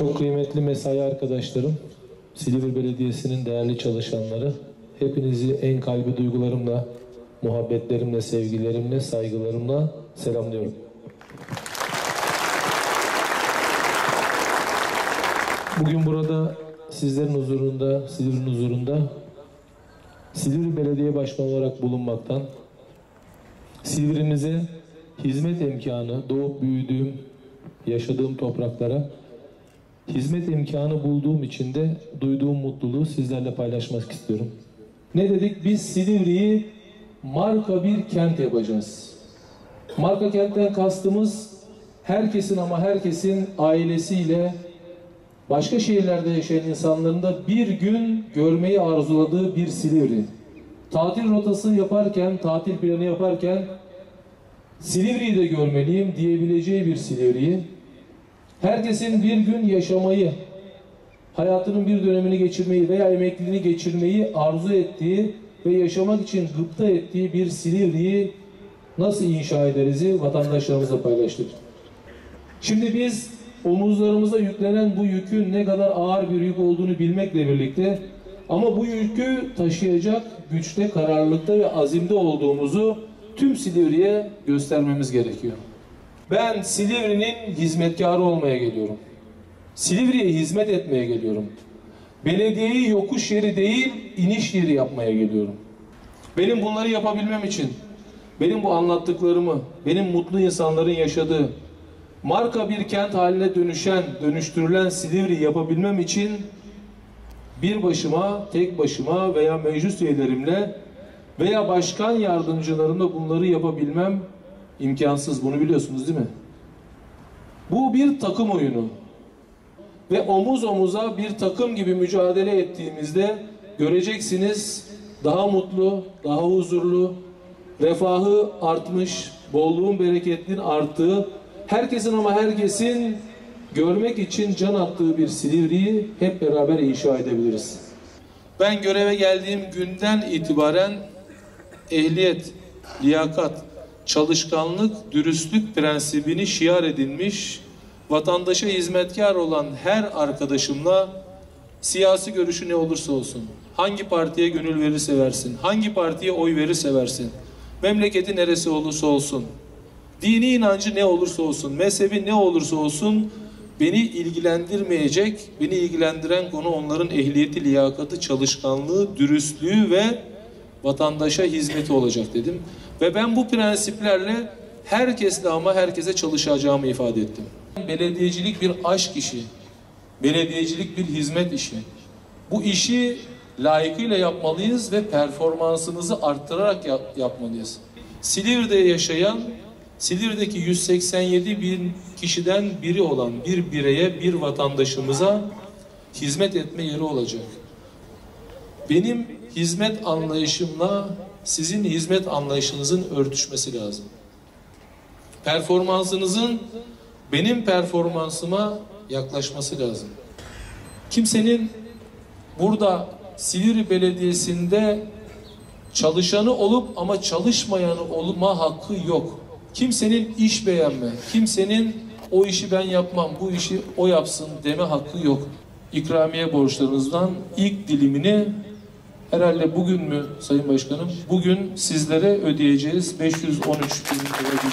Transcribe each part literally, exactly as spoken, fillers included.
Çok kıymetli mesai arkadaşlarım, Silivri Belediyesi'nin değerli çalışanları, hepinizi en kalbi duygularımla, muhabbetlerimle, sevgilerimle, saygılarımla selamlıyorum. Bugün burada sizlerin huzurunda, Silivri'nin huzurunda Silivri Belediye Başkanı olarak bulunmaktan, Silivri'mize hizmet imkanı, doğup büyüdüğüm, yaşadığım topraklara hizmet imkanı bulduğum için de duyduğum mutluluğu sizlerle paylaşmak istiyorum. Ne dedik? Biz Silivri'yi marka bir kent yapacağız. Marka kentten kastımız herkesin ama herkesin ailesiyle başka şehirlerde yaşayan insanların da bir gün görmeyi arzuladığı bir Silivri. Tatil rotası yaparken, tatil planı yaparken Silivri'yi de görmeliyim diyebileceği bir Silivri'yi, herkesin bir gün yaşamayı, hayatının bir dönemini geçirmeyi veya emekliliğini geçirmeyi arzu ettiği ve yaşamak için gıpta ettiği bir Silivri'yi nasıl inşa ederiz vatandaşlarımızla paylaştık. Şimdi biz omuzlarımıza yüklenen bu yükün ne kadar ağır bir yük olduğunu bilmekle birlikte ama bu yükü taşıyacak güçte, kararlılıkta ve azimde olduğumuzu tüm Silivri'ye göstermemiz gerekiyor. Ben Silivri'nin hizmetkarı olmaya geliyorum. Silivri'ye hizmet etmeye geliyorum. Belediyeyi yokuş yeri değil, iniş yeri yapmaya geliyorum. Benim bunları yapabilmem için, benim bu anlattıklarımı, benim mutlu insanların yaşadığı, marka bir kent haline dönüşen, dönüştürülen Silivri yapabilmem için bir başıma, tek başıma veya meclis üyelerimle veya başkan yardımcılarımla bunları yapabilmem imkansız. Bunu biliyorsunuz değil mi? Bu bir takım oyunu. Ve omuz omuza bir takım gibi mücadele ettiğimizde göreceksiniz daha mutlu, daha huzurlu, refahı artmış, bolluğun, bereketinin arttığı, herkesin ama herkesin görmek için can attığı bir Silivri'yi hep beraber inşa edebiliriz. Ben göreve geldiğim günden itibaren ehliyet, liyakat, çalışkanlık, dürüstlük prensibini şiar edinmiş, vatandaşa hizmetkar olan her arkadaşımla siyasi görüşü ne olursa olsun, hangi partiye gönül verirse versin, hangi partiye oy verirse versin, memleketi neresi olursa olsun, dini inancı ne olursa olsun, mezhebi ne olursa olsun beni ilgilendirmeyecek, beni ilgilendiren konu onların ehliyeti, liyakatı, çalışkanlığı, dürüstlüğü ve vatandaşa hizmeti olacak dedim. Ve ben bu prensiplerle herkesle ama herkese çalışacağımı ifade ettim. Belediyecilik bir aşk işi, belediyecilik bir hizmet işi. Bu işi layıkıyla yapmalıyız ve performansımızı arttırarak yap yapmalıyız. Silivri'de yaşayan, Silivri'deki yüz seksen yedi bin kişiden biri olan bir bireye, bir vatandaşımıza hizmet etme yeri olacak. Benim hizmet anlayışımla sizin hizmet anlayışınızın örtüşmesi lazım. Performansınızın benim performansıma yaklaşması lazım. Kimsenin burada Silivri Belediyesi'nde çalışanı olup ama çalışmayanı olma hakkı yok. Kimsenin iş beğenme, kimsenin o işi ben yapmam, bu işi o yapsın deme hakkı yok. İkramiye borçlarınızdan ilk dilimini herhalde bugün mü Sayın Başkanım? Bugün sizlere ödeyeceğiz. beş yüz on üç bin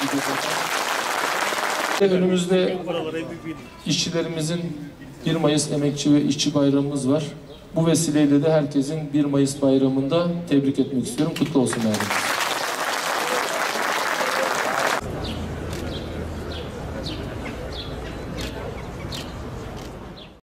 lira. Önümüzde işçilerimizin bir Mayıs Emekçi ve İşçi Bayramımız var. Bu vesileyle de herkesin bir Mayıs bayramında tebrik etmek istiyorum. Kutlu olsun bayramımız.